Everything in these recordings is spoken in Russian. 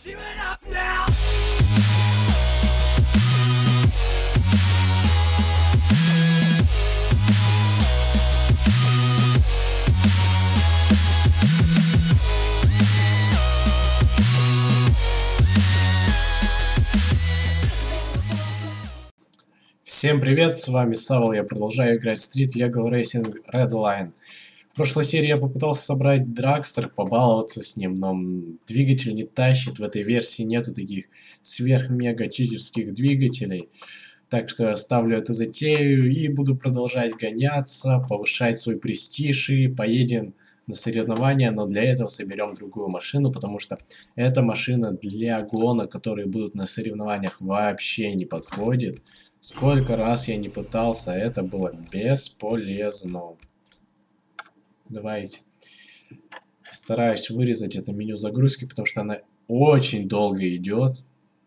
Всем привет, с вами Савол, я продолжаю играть в Street Legal Racing Redline. В прошлой серии я попытался собрать Драгстер, побаловаться с ним, но двигатель не тащит, в этой версии нету таких сверх-мега-читерских двигателей. Так что я оставлю эту затею и буду продолжать гоняться, повышать свой престиж и поедем на соревнования, но для этого соберем другую машину, потому что эта машина для гонок, которые будут на соревнованиях, вообще не подходит. Сколько раз я не пытался, это было бесполезно. Давайте. Постараюсь вырезать это меню загрузки, потому что она очень долго идет.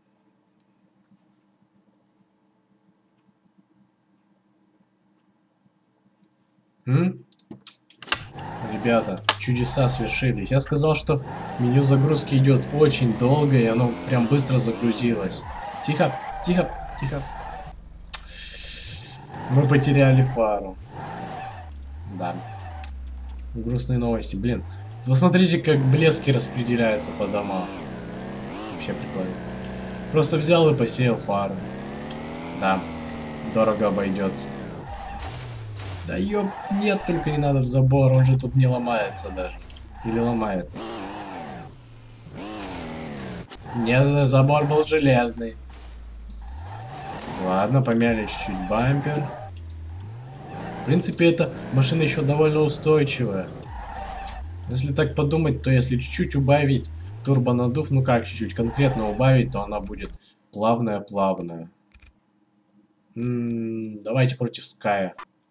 Ребята, чудеса свершились. Я сказал, что меню загрузки идет очень долго, и оно прям быстро загрузилось. Тихо, тихо, тихо. Мы потеряли фару. Да. Грустные новости. Блин, посмотрите, как блески распределяются по домам. Вообще прикольно. Просто взял и посеял фару. Да. Дорого обойдется. Да ёп, нет, только не надо в забор. Он же тут не ломается даже. Или ломается. Нет, забор был железный. Ладно, помяли чуть-чуть бампер. В принципе, эта машина еще довольно устойчивая. Если так подумать, то если чуть-чуть убавить турбонаддув, ну как чуть-чуть конкретно убавить, то она будет плавная-плавная. Давайте против Ская.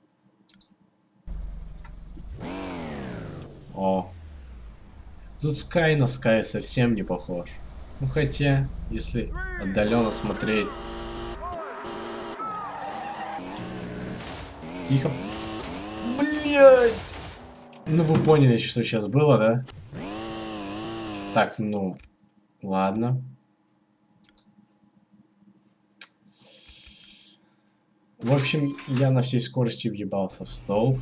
О. Тут Скай на Скай совсем не похож. Ну хотя, если отдаленно смотреть. Тихо. Блять! Ну вы поняли, что сейчас было, да? Так, ну, ладно. В общем, я на всей скорости въебался в столб.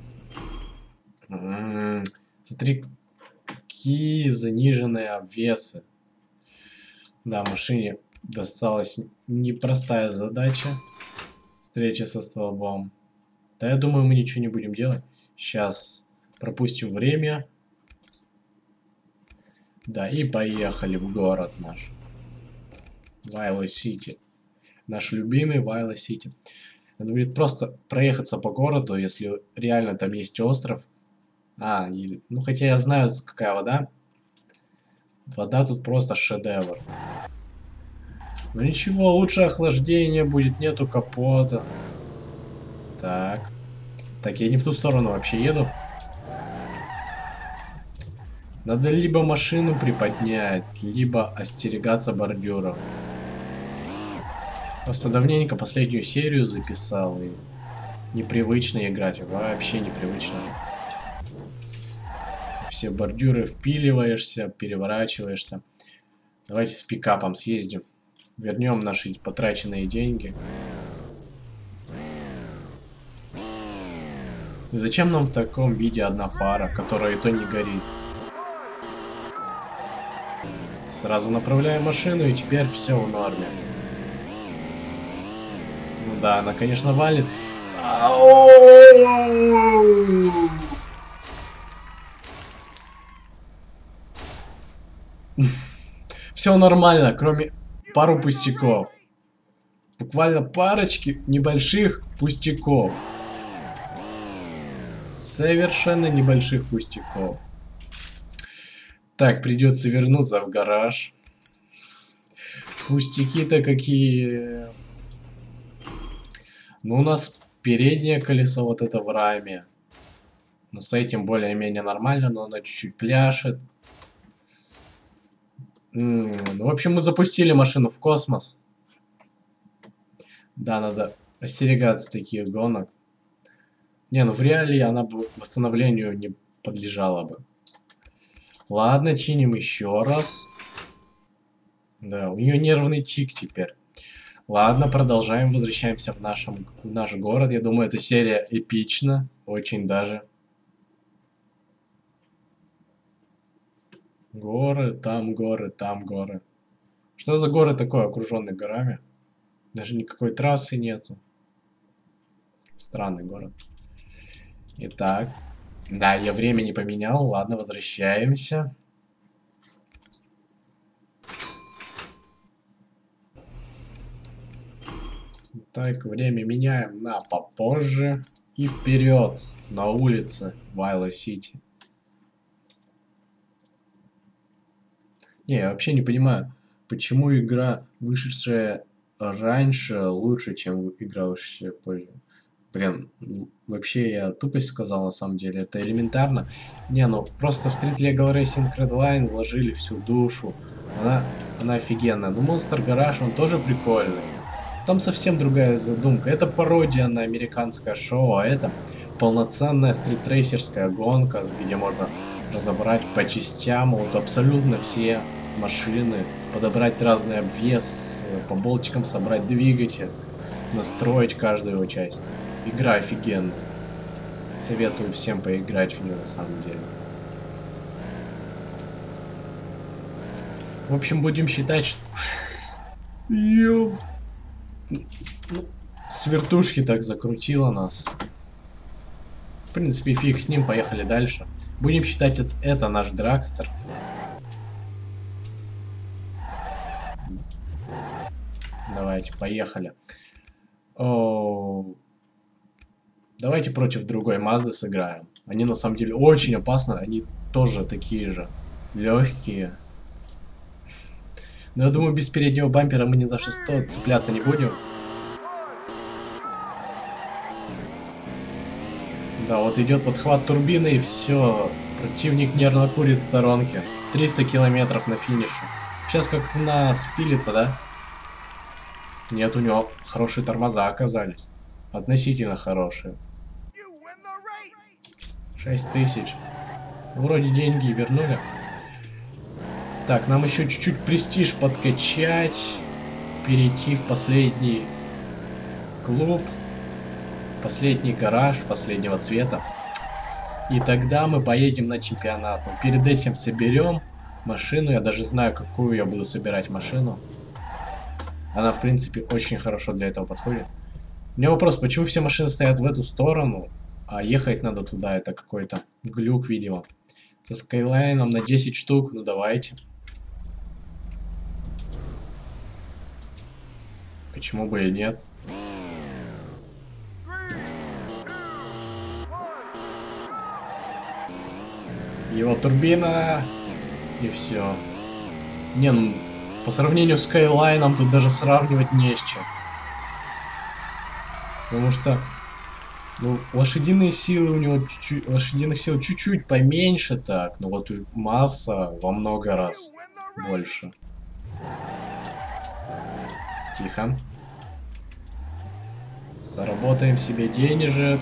Смотри, какие заниженные обвесы. Да, машине досталась непростая задача. Встреча со столбом. Да, я думаю, мы ничего не будем делать. Сейчас пропустим время. Да, и поехали в город наш. Вайло Сити. Наш любимый Вайло Сити. Надо будет просто проехаться по городу, если реально там есть остров. Ну хотя я знаю, тут какая вода. Вода тут просто шедевр. Но ничего, лучше охлаждение будет, нету капота. Так. Так, я не в ту сторону вообще еду. Надо либо машину приподнять, либо остерегаться бордюров. Просто давненько последнюю серию записал, и непривычно играть, вообще непривычно. Все бордюры впиливаешься, переворачиваешься. Давайте с пикапом съездим. Вернем наши потраченные деньги. И зачем нам в таком виде одна фара, которая и то не горит? Сразу направляем машину, и теперь все в норме. Ну да, она, конечно, валит. Все нормально, кроме пару пустяков. Буквально парочки небольших пустяков. Совершенно небольших пустяков. Так, придется вернуться в гараж. Пустяки-то какие. Ну, у нас переднее колесо вот это в раме. Ну, с этим более-менее нормально, но оно чуть-чуть пляшет. Ну, в общем, мы запустили машину в космос. Да, надо остерегаться таких гонок. Не, ну в реалии она бы восстановлению не подлежала бы. Ладно, чиним еще раз. Да, у нее нервный тик теперь. Ладно, продолжаем, возвращаемся в наш город. Я думаю, эта серия эпична, очень даже. Горы, там горы, там горы. Что за город такой, окруженный горами? Даже никакой трассы нету. Странный город. Итак. Да, я время не поменял. Ладно, возвращаемся. Так, время меняем на попозже. И вперед на улице Вайла Сити. Не, я вообще не понимаю, почему игра, вышедшая раньше, лучше, чем игра, вышедшая позже. Блин, вообще я тупость сказал, на самом деле, это элементарно. Не, ну просто в Street Legal Racing Redline вложили всю душу. Она офигенная. Но Monster Garage, он тоже прикольный. Там совсем другая задумка. Это пародия на американское шоу, а это полноценная стритрейсерская гонка, где можно разобрать по частям вот абсолютно все машины, подобрать разный обвес, по болтикам собрать двигатель, настроить каждую его часть. Игра офигенная. Советую всем поиграть в нее на самом деле. В общем, будем считать, что... С вертушки так закрутило нас. В принципе, фиг с ним, поехали дальше. Будем считать, это наш Драгстер. Давайте, поехали. Давайте против другой Мазды сыграем. Они на самом деле очень опасны, они тоже такие же легкие. Но я думаю, без переднего бампера мы ни за что цепляться не будем. Да, вот идет подхват турбины и все. Противник нервно курит в сторонке. 300 километров на финише. Сейчас как в нас впилится, да? Нет, у него хорошие тормоза оказались. Относительно хорошие. 6000. Вроде деньги вернули. Так, нам еще чуть-чуть престиж подкачать. Перейти в последний клуб. Последний гараж последнего цвета. И тогда мы поедем на чемпионат. Но перед этим соберем машину. Я даже знаю, какую я буду собирать машину. Она, в принципе, очень хорошо для этого подходит. У меня вопрос, почему все машины стоят в эту сторону, а ехать надо туда? Это какой-то глюк, видимо. Со скайлайном на 10 штук. Ну, давайте. Почему бы и нет? Его турбина. И все. Не, ну, по сравнению с Skyline тут даже сравнивать не с чем. Потому что, ну, лошадиные силы у него чуть-чуть, лошадиных сил чуть-чуть поменьше так, но вот масса во много раз больше. Тихо. Заработаем себе денежек.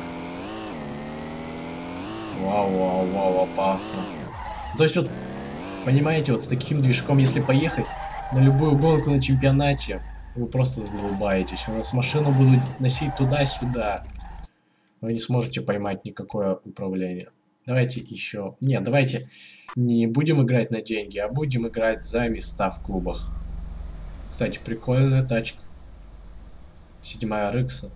Вау, вау, вау, опасно. То есть вот, понимаете, вот с таким движком, если поехать на любую гонку на чемпионате, вы просто задолбаетесь. У вас машину будут носить туда-сюда. Вы не сможете поймать никакое управление. Давайте еще... Нет, давайте не будем играть на деньги, а будем играть за места в клубах. Кстати, прикольная тачка. 7-я RX.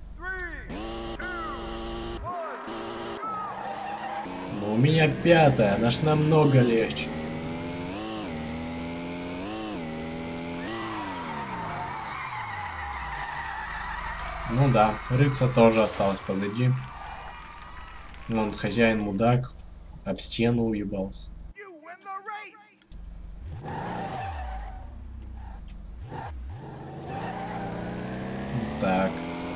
Но у меня 5-я, наш намного легче. Ну да, Рыкса тоже осталось позади. Он хозяин мудак, об стену уебался. Так.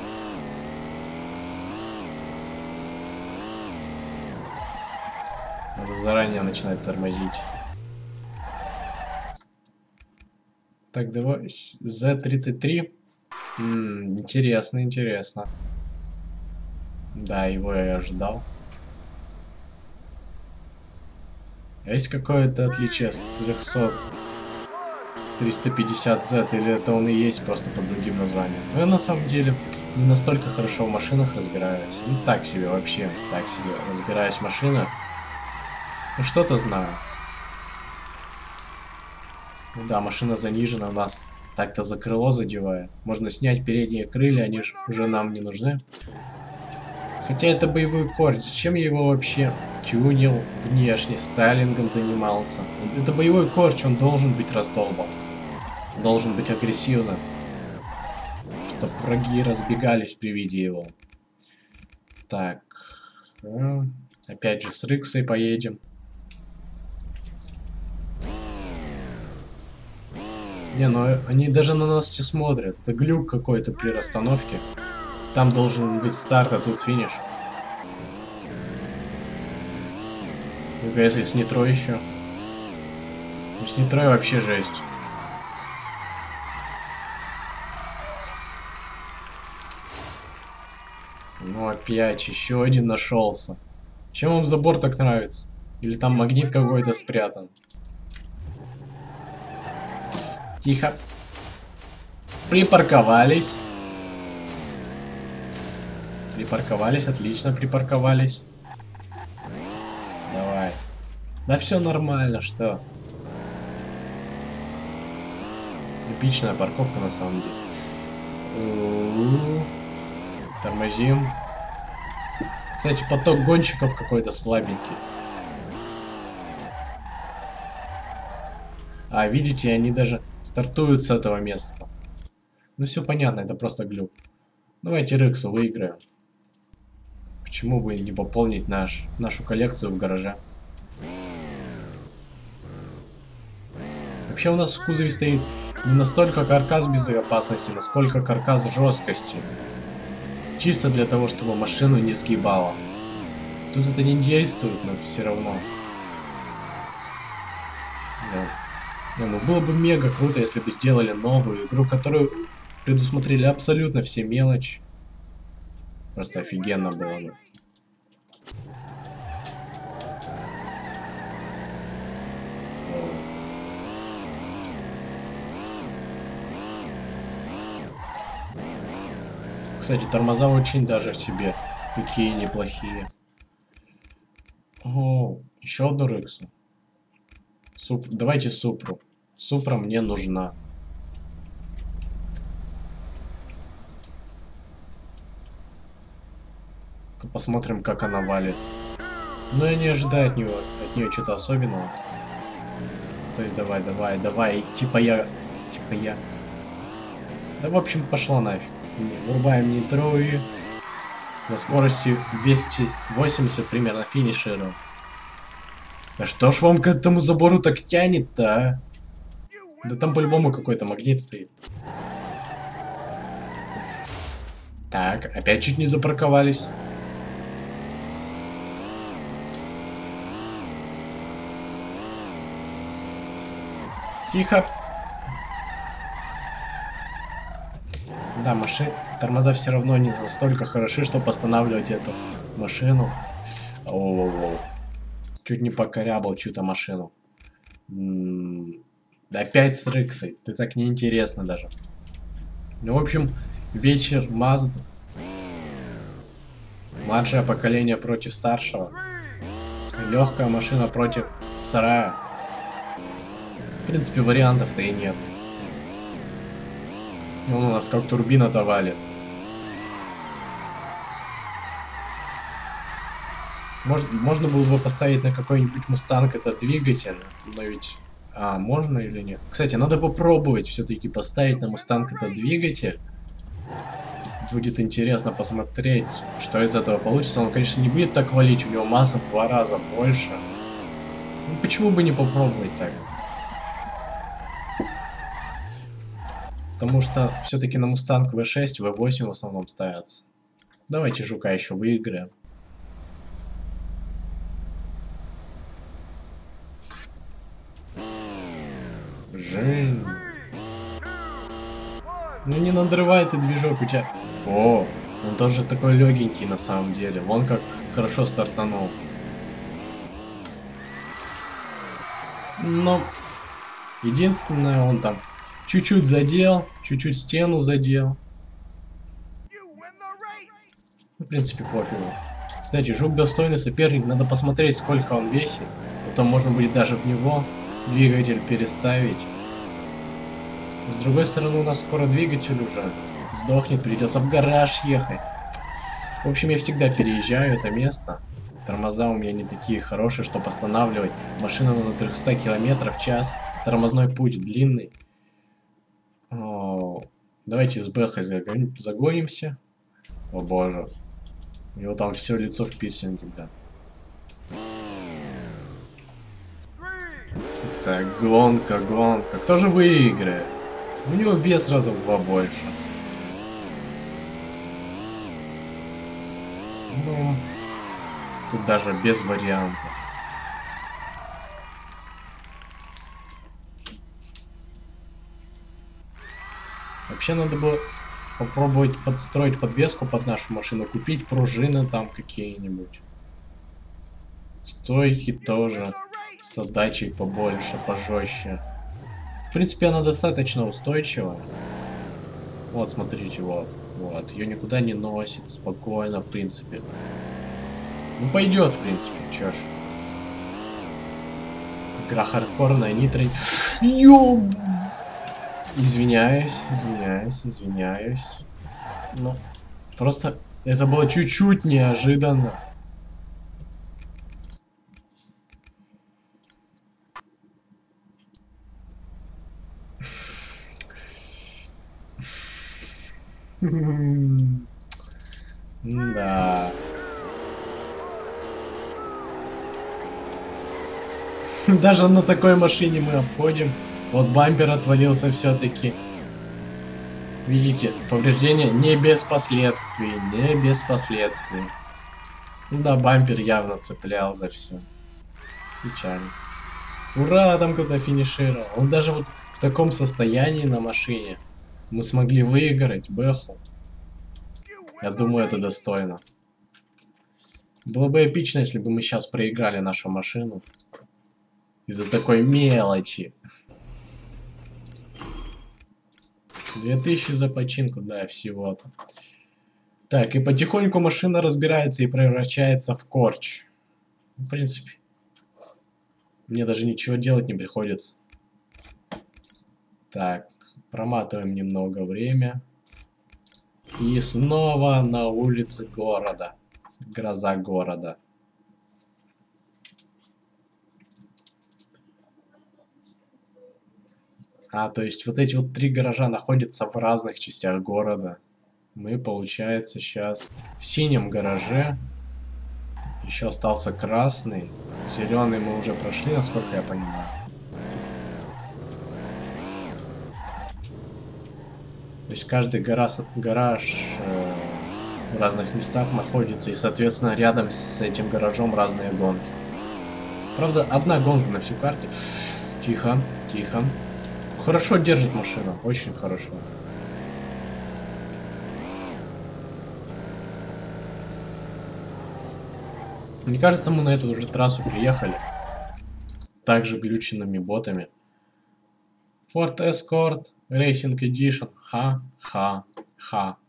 Надо заранее начинать тормозить. Так, давай Z33. Интересно, интересно. Да, его я и ожидал. Есть какое-то отличие с 300 350Z, или это он и есть просто под другим названием. Но я на самом деле не настолько хорошо в машинах разбираюсь. Ну так себе вообще, так себе разбираюсь в машинах. Ну что-то знаю. Ну да, машина занижена у нас. Так-то за крыло задевает. Можно снять передние крылья, они же уже нам не нужны. Хотя это боевой корч, зачем я его вообще тюнил внешне, стайлингом занимался? Это боевой корч, он должен быть раздолбан. Должен быть агрессивным. Чтоб враги разбегались при виде его. Так. Опять же с Риксой поедем. Не, ну они даже на нас не смотрят. Это глюк какой-то при расстановке. Там должен быть старт, а тут финиш. Ну-ка, если с нитро еще. Ну, с нитро вообще жесть. Ну, опять еще один нашелся. Чем вам забор так нравится? Или там магнит какой-то спрятан? Тихо. Припарковались. Припарковались, отлично припарковались. Давай. Да все нормально, что? Эпичная парковка на самом деле. Тормозим. Кстати, поток гонщиков какой-то слабенький. А, видите, они даже стартуют с этого места. Ну все понятно, это просто глюк. Давайте Рексу выиграем. Почему бы не пополнить нашу коллекцию в гараже? Вообще у нас в кузове стоит не настолько каркас безопасности, насколько каркас жесткости. Чисто для того, чтобы машину не сгибало. Тут это не действует, но все равно. Да. Не, ну было бы мега круто, если бы сделали новую игру, которую предусмотрели абсолютно все мелочи. Просто офигенно было бы. Кстати, тормоза очень даже себе такие неплохие. О, еще одну Рексу. Давайте Супру. Супра мне нужна. Посмотрим, как она валит. Но я не ожидаю от нее что-то особенного. То есть давай. Типа я. Да, в общем, пошла нафиг. Врубаем нитро и на скорости 280 примерно финишируем. Да что ж вам к этому забору так тянет-то, а? Да там по-любому какой-то магнит стоит. Так, опять чуть не запарковались. Тихо. Да, тормоза все равно не настолько хороши, чтобы останавливать эту машину. О-о-о. Чуть не покорябал чью-то машину. Опять с Рексой. Ты так неинтересно даже. Ну, в общем, вечер Мазд. Младшее поколение против старшего. Легкая машина против сарая. В принципе, вариантов-то и нет. Он у нас как турбина-то валит. Можно было бы поставить на какой-нибудь Мустанг этот двигатель, но ведь... А, можно или нет? Кстати, надо попробовать все-таки поставить на Мустанг этот двигатель. Будет интересно посмотреть, что из этого получится. Он, конечно, не будет так валить, у него масса в 2 раза больше. Ну, почему бы не попробовать так? Потому что все-таки на Мустанг V6, V8 в основном ставятся. Давайте Жука еще выиграем. Жень. Ну не надрывай ты движок у тебя. О, он тоже такой легенький на самом деле. Вон как хорошо стартанул. Но Единственное, он там чуть-чуть задел, чуть-чуть стену задел. В принципе, пофигу. Кстати, жук достойный соперник, надо посмотреть, сколько он весит. Потом можно будет даже в него двигатель переставить. С другой стороны, у нас скоро двигатель уже сдохнет, придется в гараж ехать. В общем, я всегда переезжаю это место. Тормоза у меня не такие хорошие, чтобы останавливать. Машина на 300 км в час. Тормозной путь длинный. О, давайте с Бэхой загонимся. О боже. У него там все лицо в пирсинге, да. Так, гонка, гонка. Кто же выиграет? У него вес раза в 2 больше. Ну, тут даже без вариантов. Вообще надо было попробовать подстроить подвеску под нашу машину, купить пружины там какие-нибудь. Стойки тоже с отдачей побольше, пожестче. В принципе, она достаточно устойчивая. Вот, смотрите, вот. Вот. Ее никуда не носит. Спокойно, в принципе. Ну, пойдет, в принципе. Чё ж. Игра хардкорная, нитро... Ём! Извиняюсь, извиняюсь, извиняюсь. Ну, просто это было чуть-чуть неожиданно. Да. Даже на такой машине мы обходим. Вот бампер отвалился все-таки. Видите, повреждение не без последствий, не без последствий. Ну да, бампер явно цеплял за все. Печально. Ура, там кто-то финишировал. Он даже вот в таком состоянии на машине. Мы смогли выиграть Бэху. Я думаю, это достойно. Было бы эпично, если бы мы сейчас проиграли нашу машину. Из-за такой мелочи. 2000 за починку, да, всего-то. Так, и потихоньку машина разбирается и превращается в корч. В принципе, мне даже ничего делать не приходится. Так, проматываем немного время. И снова на улице города. Гроза города. А, то есть вот эти вот 3 гаража находятся в разных частях города. Мы, получается, сейчас в синем гараже. Еще остался красный. Зеленый мы уже прошли, насколько я понимаю. То есть каждый гараж в разных местах находится. И, соответственно, рядом с этим гаражом разные гонки. Правда, одна гонка на всю карту. Тихо, тихо. Хорошо держит машина, очень хорошо. Мне кажется, мы на эту уже трассу приехали. Также глюченными ботами. Ford Escort Racing Edition. Ха-ха-ха.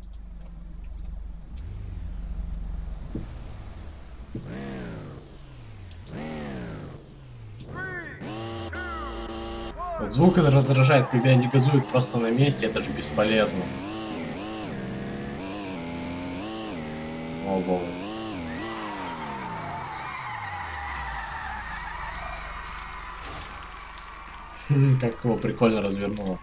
Вот звук это раздражает, когда они газуют просто на месте, это же бесполезно. О, боже. Как его прикольно развернуло.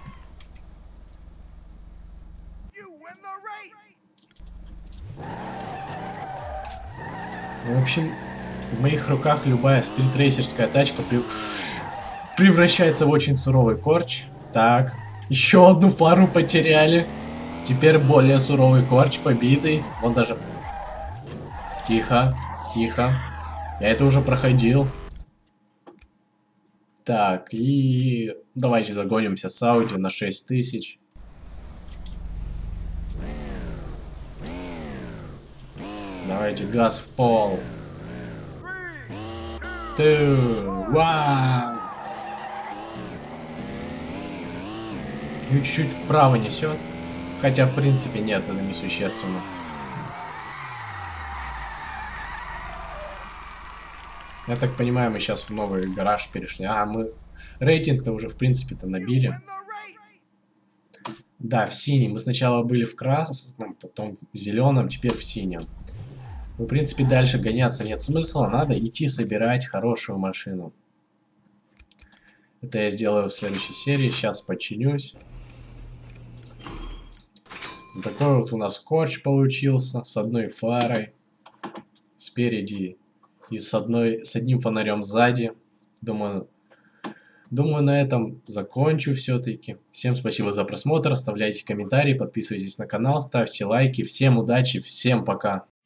В общем, в моих руках любая стритрейсерская тачка превращается в очень суровый корч. Так, еще одну фару потеряли. Теперь более суровый корч, побитый. Вон даже... Тихо, тихо. Я это уже проходил. Так, и... Давайте загонимся с Audi на 6000. Давайте газ в пол. Вау! И чуть-чуть вправо несет. Хотя, в принципе, нет, это несущественно. Я так понимаю, мы сейчас в новый гараж перешли. А, мы рейтинг-то уже, в принципе-то, набили. Да, в синем. Мы сначала были в красном, потом в зеленом, теперь в синем. В принципе, дальше гоняться нет смысла. Надо идти собирать хорошую машину. Это я сделаю в следующей серии. Сейчас починюсь. Вот такой вот у нас скотч получился. С одной фарой спереди и с одним фонарем сзади. Думаю, на этом закончу все-таки. Всем спасибо за просмотр. Оставляйте комментарии, подписывайтесь на канал, ставьте лайки. Всем удачи, всем пока.